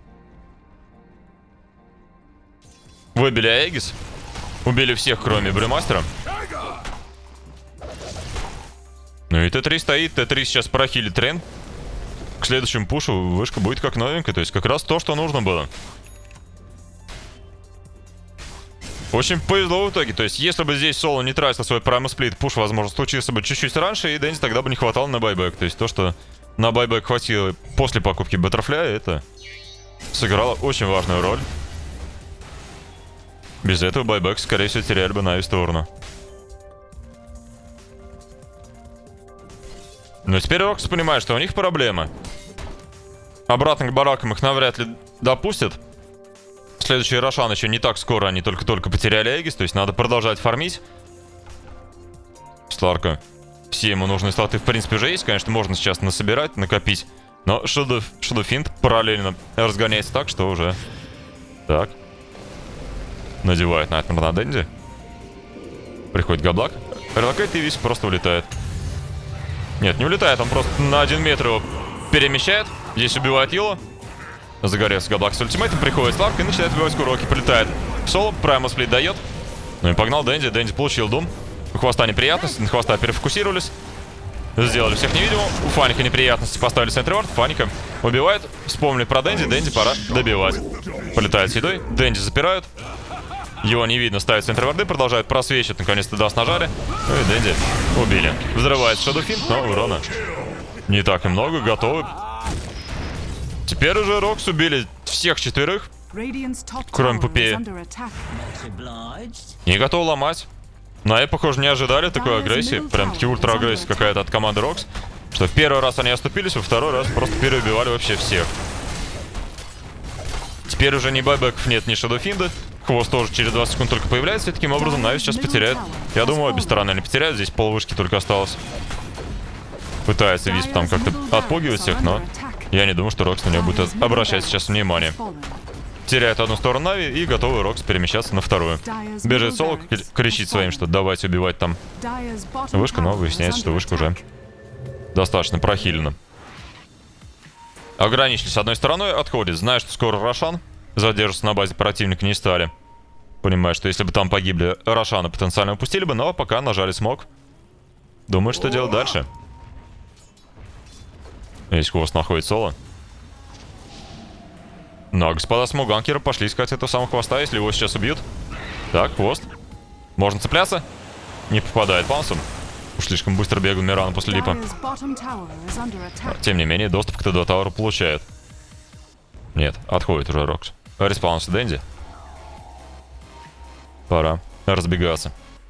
Выбили Аегис. Убили всех, кроме Брюмастера. Ну и Т три стоит. Т три сейчас прохилит Трен. К следующему пушу вышка будет как новенькая. То есть как раз то, что нужно было. Очень повезло в итоге. То есть если бы здесь Соло не тратил свой Primal Split, пуш, возможно, случился бы чуть-чуть раньше, и Дэнди тогда бы не хватало на байбек. То есть то, что на байбек хватило после покупки Баттерфляя, это сыграло очень важную роль. Без этого байбек, скорее всего, теряли бы Нави сторону. Но теперь Рокс понимает, что у них проблема. Обратно к баракам их навряд ли допустят. Следующий Рошан еще не так скоро, они только-только потеряли Эгис, то есть надо продолжать фармить. Сларка. Все ему нужные статы в принципе уже есть, конечно, можно сейчас насобирать, накопить. Но Shadow Fiend параллельно разгоняется так, что уже... Так. Надевает Найтмар на Дэнди. Приходит Габлак. Релокейт и весь просто улетает. Нет, не улетает, он просто на один метр его перемещает. Здесь убивает Йола. Загорелся Габлак с ультимейтом, приходит Сларк и начинает убивать Куроки. Прилетает Соло, Primal Split дает. Ну и погнал Дэнди, Дэнди получил Дум. У Хвоста неприятности, на Хвоста перефокусировались. Сделали всех невидимым. У Фаника неприятности, поставили центр-вард. Фаника убивает. Вспомнили про Дэнди, Дэнди пора добивать. Полетает с едой, Дэнди запирают. Его не видно, ставит центр варды, продолжает просвечивать, наконец-то даст на жаре. Ну и Дэнди убили. Взрывается Shadow Fiend, но урона не так и много, готовы. Теперь уже Рокс убили всех четверых, кроме Пупея. Не готов ломать. Нави, похоже, не ожидали такой агрессии. Прям-таки ультра-агрессия какая-то от команды Рокс. Что в первый раз они оступились, во второй раз просто переубивали вообще всех. Теперь уже ни байбеков нет, ни Shadow Fiend. Хвост тоже через двадцать секунд только появляется, и таким образом Нави сейчас потеряет. Я думаю, обе стороны они потеряют, здесь полвышки только осталось. Пытается Висп там как-то отпугивать всех, но я не думаю, что Рокс на него будет обращать сейчас внимание. Теряет одну сторону Нави и готовый Рокс перемещаться на вторую. Бежит Соло, кричит своим, что давайте убивать там вышку, но выясняется, что вышка уже достаточно прохилена. Ограничились с одной стороной, отходит, зная, что скоро Рошан. Задерживаться на базе противника не стали. Понимаю, что если бы там погибли, Рошана потенциально упустили бы, но пока нажали смог. Думают, что делать дальше. Здесь хвост находит соло. Ну, а господа смуганкеры пошли искать этого самого хвоста, если его сейчас убьют. Так, хвост. Можно цепляться. Не попадает паунсом. Уж слишком быстро бегал Мирана после липа. Тем не менее, доступ к Т два Тауру получает. Нет, отходит уже Рокс. Респаунс Дэнди. Пора разбегаться.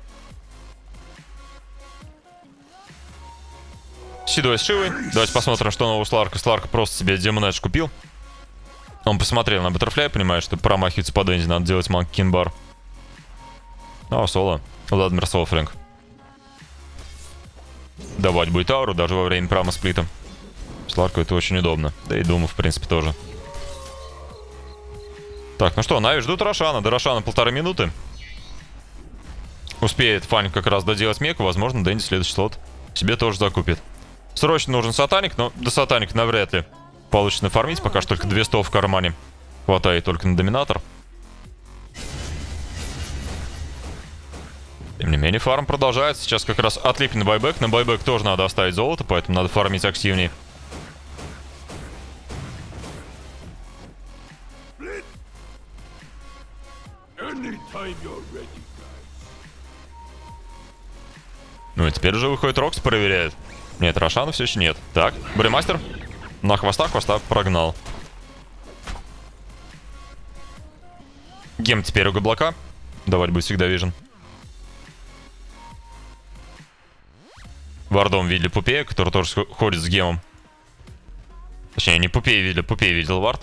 Седой с Шивой. Давайте посмотрим, что нового Сларка. Сларка просто себе Демон Эдж купил. Он посмотрел на Баттерфляй, понимает, что промахиваться по Дэнди надо делать Манкин Бар. Ну, а соло. Владимир Солфлинг. Давать будет ауру даже во время промо-сплита. Сларку это очень удобно. Да и Думу, в принципе, тоже. Так, ну что, Нави ждут Рошана. До Рошана полторы минуты. Успеет Фань как раз доделать меку. Возможно, Дэнди следующий слот себе тоже закупит. Срочно нужен сатаник, но до сатаника навряд ли получится нафармить. Пока что только двести в кармане. Хватает только на доминатор. Тем не менее, фарм продолжается. Сейчас как раз отлип на байбек. На байбек тоже надо оставить золото, поэтому надо фармить активнее. Ну и теперь уже выходит Рокс, проверяет. Нет, Рошана все еще нет. Так, Бремастер на хвоста, хвоста прогнал. Гем теперь у Габлака. Давать будет всегда вижен. Вардом видели Пупея, который тоже ходит с гемом. Точнее, не Пупея видели, Пупея видел Вард.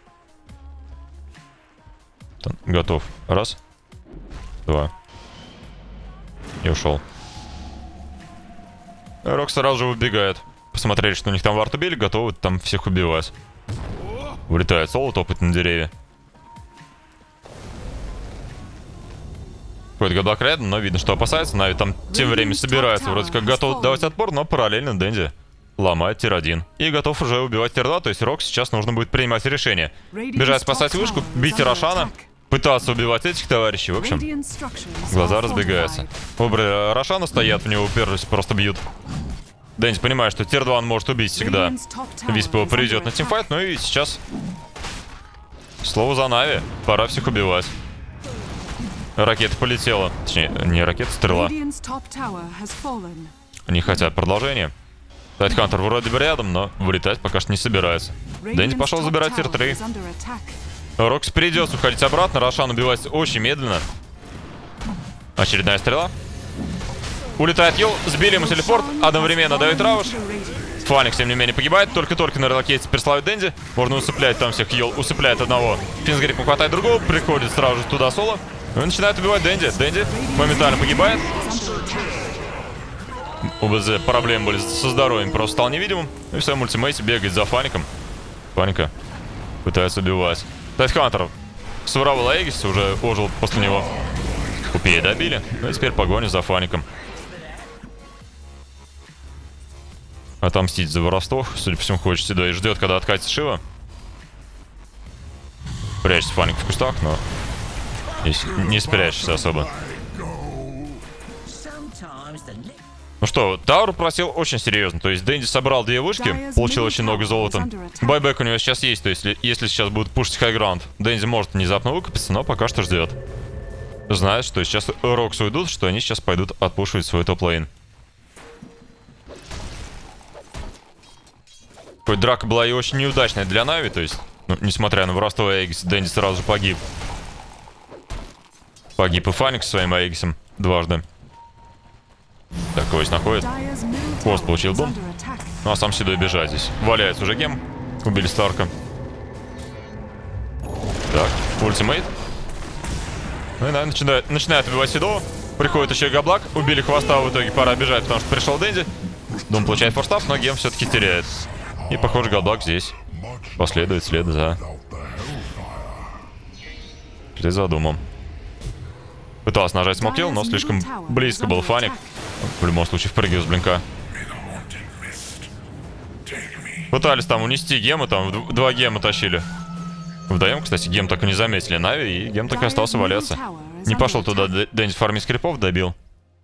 Там, готов. Раз. Два. И ушел. Рокс сразу же выбегает. Посмотрели, что у них там Вард убили, готовы там всех убивать. Улетает соло, топает на деревья. Ходит Габлак рядом, но видно, что опасается. Нави там тем временем собирается. Вроде как готов давать отпор, но параллельно Дэнди ломает тир один. И готов уже убивать тир два, то есть Рокс сейчас нужно будет принимать решение. Бежать спасать вышку, бить Рошана, пытаться убивать этих товарищей. В общем, глаза разбегаются. Оба Рошана стоят, в него уперлись, просто бьют. Дэнди понимает, что тир два он может убить всегда. Висп его приведет на тимфайт, ну и сейчас слово за Нави. Пора всех убивать. Ракета полетела. Точнее, не ракета, стрела. Они хотят продолжения. Тайтхантер вроде бы рядом, но вылетать пока что не собирается. Дэнди пошел забирать тир три. Рокс придется уходить обратно. Рошан убивается очень медленно. Очередная стрела. Улетает Йол. Сбили ему телепорт. Одновременно дают рауш. Фаник, тем не менее, погибает. Только-только на релокейте переславит Дэнди. Можно усыплять там всех. Йол усыпляет одного. Финсгрип хватает другого. Приходит сразу же туда соло. И начинает убивать Дэнди. Дэнди моментально погибает. У БЗ проблемы были со здоровьем. Просто стал невидимым. И в своем ультимейте бегает за Фаником. Фаника пытается убивать. Тайтхантер своровал Эгис. Уже ожил после него. Купея добили. Ну и теперь погоня за Фаником. Отомстить за воровство. Судя по всему, хочет сюда и ждет, когда откатится Шива. Прячется Фаник в кустах, но здесь не спрячешься особо. Ну что, Тауру просил очень серьезно. То есть Дэнди собрал две вышки, получил очень много золота. Байбек у него сейчас есть, то есть если сейчас будут пушить хайграунд, Дэнди может внезапно выкупиться, но пока что ждет. Знает, что сейчас Рокс уйдут, что они сейчас пойдут отпушивать свой топ-лейн. Хоть драка была и очень неудачная для Нави, то есть, ну, несмотря на воровство Эгис, Дэнди сразу же погиб. Погиб и Фаник своим Эгисом дважды. Так, кого здесь находит? Хвост получил бум. Ну а сам сюда бежать здесь. Валяется уже гем. Убили Старка. Так, ультимейт. Ну и, наверное, начинает, начинает убивать Седова. Приходит еще и Габлак. Убили хвоста, в итоге пора бежать, потому что пришел Дэнди. Дум получает форстав, но гем все-таки теряет. И, похоже, Габлак здесь последует след за... След за Думом. Пытался нажать смокил, но слишком близко был Фаник. В любом случае впрыгивал с блинка. Пытались там унести гемы, там два гема тащили. Вдвоем, кстати, гем так и не заметили Нави, и гем так и остался валяться. Не пошел туда, Дэнди фармить скрипов добил.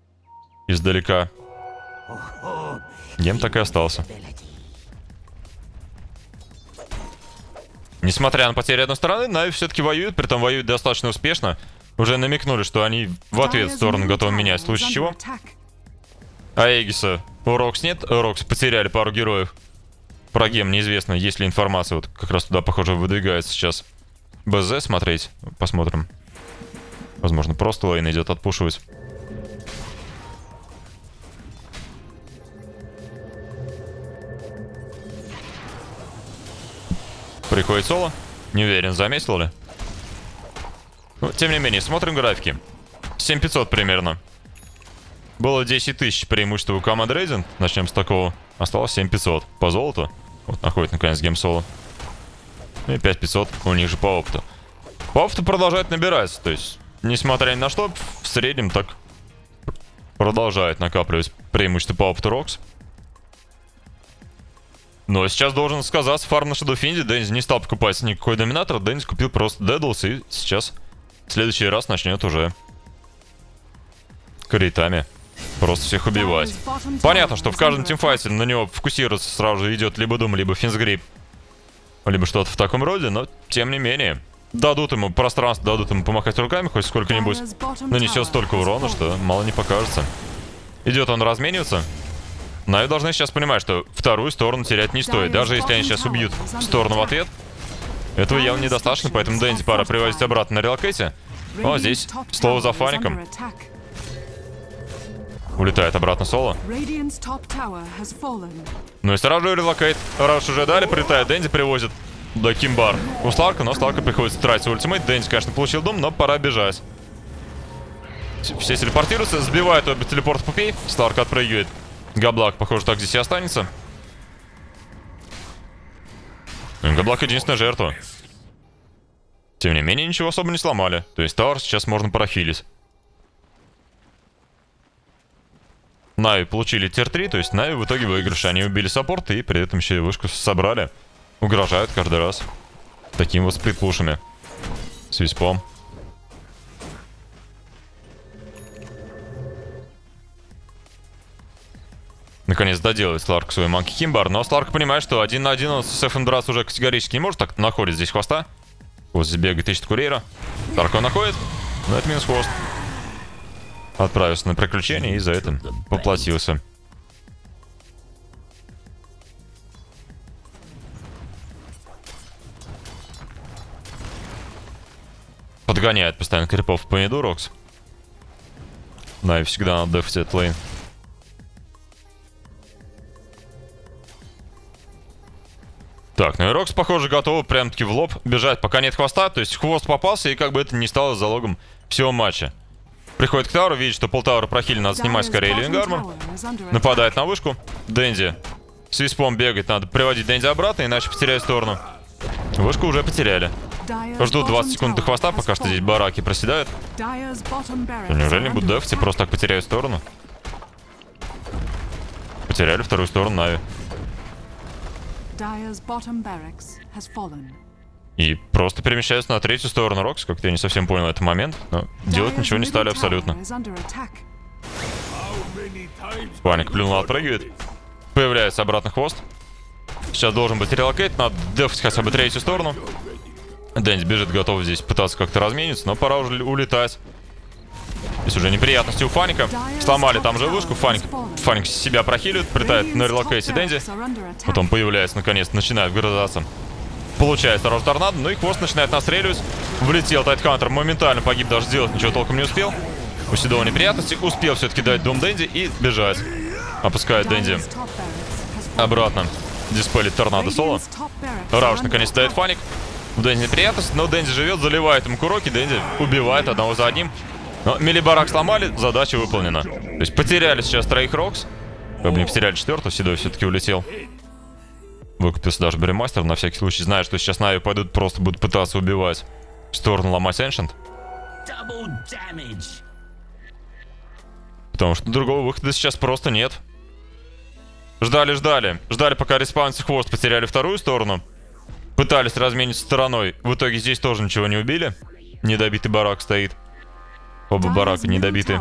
Издалека. Гем так и остался. Несмотря на потери одной стороны, Нави все-таки воюют, притом воюют достаточно успешно. Уже намекнули, что они в ответ в сторону готовы менять, в случае чего. А Эгиса у Рокс нет, Рокс потеряли пару героев. Про гем неизвестно, есть ли информация, вот как раз туда, похоже, выдвигается сейчас БЗ смотреть. Посмотрим. Возможно, просто лейн идет отпушивать. Приходит соло. Не уверен, заметил ли. Ну, тем не менее, смотрим графики. семь пятьсот примерно. Было десять тысяч преимущества у команды Radiant. Начнем с такого. Осталось семь пятьсот по золоту. Вот, находит наконец гейм соло. И пять пятьсот у них же по опыту. По опыту продолжает набираться. То есть, несмотря ни на что, в среднем так продолжает накапливать преимущество по опыту Рокс. Но сейчас должен сказаться фарм на Shadowfiend. Дэнзи не стал покупать никакой доминатор. Дэнзи купил просто Дэдлс. И сейчас в следующий раз начнет уже критами просто всех убивать. Понятно, что в каждом тимфайте на него фокусироваться сразу же идет либо Дум, либо Финсгрип, либо что-то в таком роде. Но тем не менее, дадут ему пространство, дадут ему помахать руками хоть сколько-нибудь. Нанесет столько урона, что мало не покажется. Идет он размениваться. Нави должны сейчас понимать, что вторую сторону терять не стоит. Даже если они сейчас убьют сторону в ответ, этого явно недостаточно, поэтому Дэнди пора привозить обратно на релокейте. О, здесь слово за фаником. Улетает обратно соло. Ну и сразу же релокейт. Раз уже дали, прилетает Дэнди, привозит до Кимбар у Сларка, но Сларка приходится тратить ультимейт. Дэнди, конечно, получил дом, но пора бежать. Все телепортируются, сбивают обе телепорт пупей. Сларк отпрыгивает. Габлак, похоже, так здесь и останется. Габлак единственная жертва. Тем не менее, ничего особо не сломали. То есть Тауэр сейчас можно профилить. Нави получили тир три, то есть Нави в итоге выигрыш. Они убили саппорт и при этом еще и вышку собрали. Угрожают каждый раз таким вот сплит-пушами. С виспом. Наконец доделает Сларк свой Манки Кимбар. Но Сларк понимает, что один на один он с эф эм драться уже категорически не может. Так находит здесь хвоста. Вот здесь бегает, ищет курьера. Сларк он находит. Но это минус хвост. Отправился на приключение и за это поплатился. Подгоняет постоянно крипов по миду Рокс. Да, и всегда надо дефать этот лейн. Так, ну и Рокс, похоже, готовы прям-таки в лоб бежать, пока нет хвоста. То есть хвост попался, и как бы это не стало залогом всего матча. Приходит к Тауру, видит, что полтаура прохили, надо снимать скорее Living Armor. Нападает на вышку. Дэнди с виспом бегает, надо приводить Дэнди обратно, иначе потеряет сторону. Вышку уже потеряли. Ждут двадцать секунд до хвоста, пока что здесь бараки проседают. Неужели не будут дефать и просто так потеряют сторону? Потеряли вторую сторону Нави. И просто перемещаются на третью сторону Рокс. Как-то я не совсем понял этот момент. Но делать ничего не стали абсолютно. Паник плюнул, отпрыгивает. Появляется обратно хвост. Сейчас должен быть релокейт. Надо дефать хотя бы третью сторону. Дэнди бежит, готов здесь пытаться как-то размениться. Но пора уже улетать. Здесь уже неприятности у Фаника. Сломали там же вышку. Фаник, Фаник себя прохиливает. Прилетает на релокейте Дэнди. Потом появляется наконец, начинает вгрызаться. Получает сразу торнадо, ну и хвост начинает настреливать. Влетел Тайтхантер, моментально погиб, даже сделать ничего толком не успел. У Седова неприятности, успел все-таки дать дом Дэнди и бежать. Опускает Дэнди обратно. Диспелит торнадо соло. Рауш наконец дает Фаник. У Дэнди неприятность, но Дэнди живет, заливает ему куроки. Дэнди убивает одного за одним. Но милибарак сломали, задача выполнена. То есть потеряли сейчас троих Рокс. Как бы не потеряли четвертого, Седой все-таки улетел. Выкупился даже Бремастер, на всякий случай, зная, что сейчас Нави пойдут, просто будут пытаться убивать. В сторону ломать Эншент. Потому что другого выхода сейчас просто нет. Ждали, ждали. Ждали, пока респаунится хвост, потеряли вторую сторону. Пытались размениться стороной. В итоге здесь тоже ничего не убили. Недобитый барак стоит. Оба барака недобиты.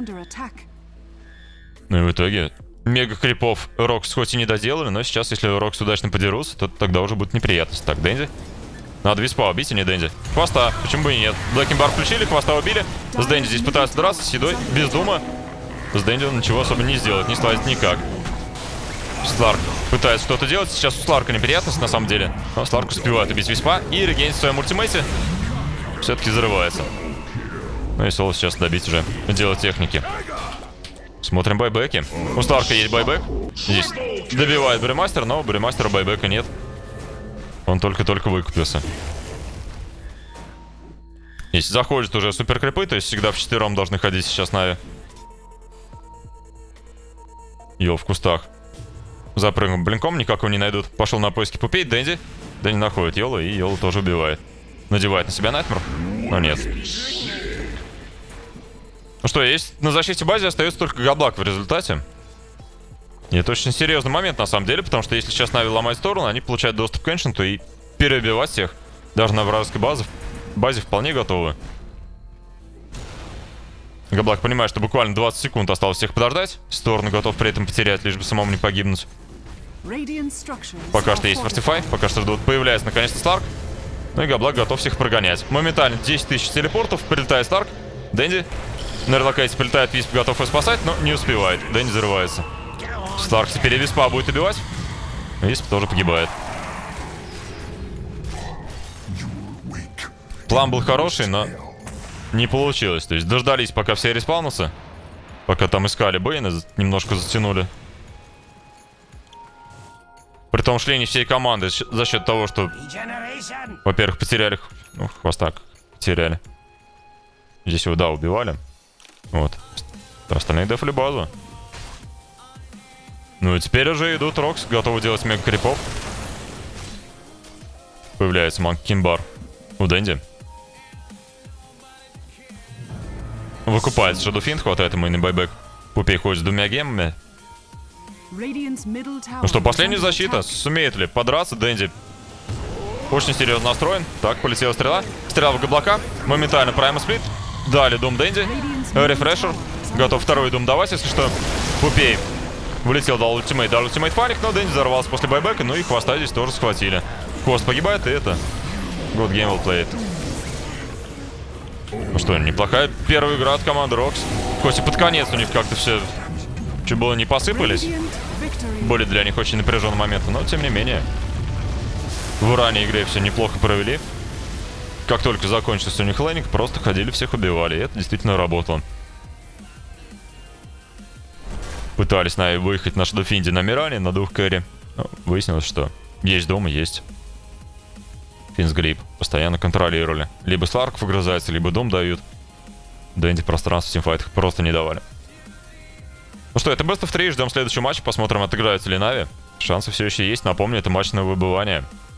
Ну и в итоге... Мега крипов Рокс хоть и не доделали, но сейчас, если Рокс удачно подерутся, то тогда уже будет неприятность. Так, Дэнди Надо Виспа убить, а не Дэнди. Хвоста, почему бы и нет. Блэкинбар включили, Хвоста убили. С Дэнди здесь пытаются драться, с едой, без дума. С Дэнди он ничего особо не сделает, не слазит никак. Сларк пытается что-то делать. Сейчас у Сларка неприятность на самом деле. Но Сларк успевает убить Виспа и регенит в своем ультимейте. Все-таки взрывается. Ну и Соло сейчас добить уже. Делать техники. Смотрим байбеки. У Сларка есть байбек. Здесь добивает Бремастер, но у Бремастера байбека нет. Он только-только выкупился. Здесь заходят уже суперкрипы, то есть всегда вчетвером должны ходить сейчас Нави. Йо, в кустах. Запрыгнул блинком, никакого не найдут. Пошел на поиски пупей, Дэнди. Дэнди находит Йола, и Йола тоже убивает. Надевает на себя Найтмер, но нет. Ну что, есть на защите базе остается только Габлак в результате. И это очень серьезный момент на самом деле, потому что если сейчас Нави ломать сторону, они получают доступ к Эншенту и перебивать всех. Даже на вражеской базе, базе вполне готовы. Габлак понимает, что буквально двадцать секунд осталось всех подождать. Сторону готов при этом потерять, лишь бы самому не погибнуть. Пока что есть Фортифай, пока что ждут. Появляется наконец-то Сларк. Ну и Габлак готов всех прогонять. Моментально десять тысяч телепортов, прилетает Сларк. Дэнди на релокейте прилетает, Висп готов его спасать, но не успевает. Дэнди взрывается. Сларк теперь и Виспа будет убивать. Висп тоже погибает. План был хороший, но не получилось. То есть дождались, пока все респаунутся. Пока там искали Бэйна, немножко затянули. Притом шли не всей команды за счет того, что, во-первых, потеряли... Ну, Хвоста потеряли. Здесь его, да, убивали. Вот. Остальные дефли базу. Ну и теперь уже идут Рокс, готовы делать мега крипов. Появляется Манк Кинбар у Дэнди. Выкупается Шадофинт, хватает ему и на байбек. Пупей ходит с двумя гемами. Ну что, последняя защита. Сумеет ли подраться Дэнди? Очень серьезно настроен. Так, полетела стрела. Стрела в Габлака. Моментально прайм сплит. Дали дум Дэнди. Рефрешер. Готов второй дум давать, если что. Пупей вылетел, дал ультимейт. Дал ультимейт фаник, но Дэнди взорвался после байбека. Ну и Хвоста здесь тоже схватили. Хвост погибает, и это... Good game well played. Ну что, неплохая первая игра от команды Рокс. Хоть и под конец у них как-то все чуть было не посыпались. Были для них очень напряженные моменты, но тем не менее. В ранней игре все неплохо провели. Как только закончился у них лейнинг, просто ходили, всех убивали. И это действительно работало. Пытались Нави выехать на Шадофинде на Миране, на двух кэрри. Но выяснилось, что есть дома, есть. Финсглип постоянно контролировали. Либо Сларк вгрызается, либо дом дают. Дэнди пространство в тимфайтах просто не давали. Ну что, это бест оф три, ждем следующего матча, посмотрим, отыграются ли Нави. Шансы все еще есть, напомню, это матч на выбывание.